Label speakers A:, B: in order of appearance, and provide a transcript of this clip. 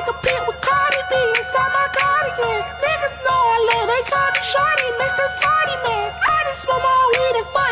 A: take a pic with Cardi B inside my cardigan. Niggas know I love, they call me Shorty, Mr. Tardy Man. I just smoke my weed and fuck